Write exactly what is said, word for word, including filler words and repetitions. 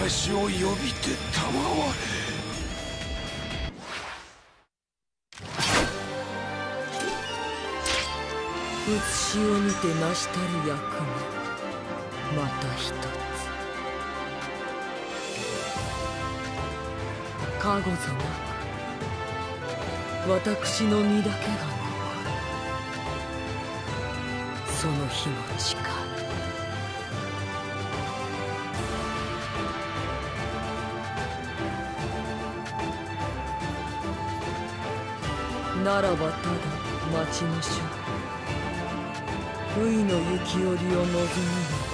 私を呼びて賜れ。 写しを見て成したる役目、また一つ。かごぞなく私の身だけが残る。その日も近い。ならばただ待ちましょう。不意の雪折りを望むの。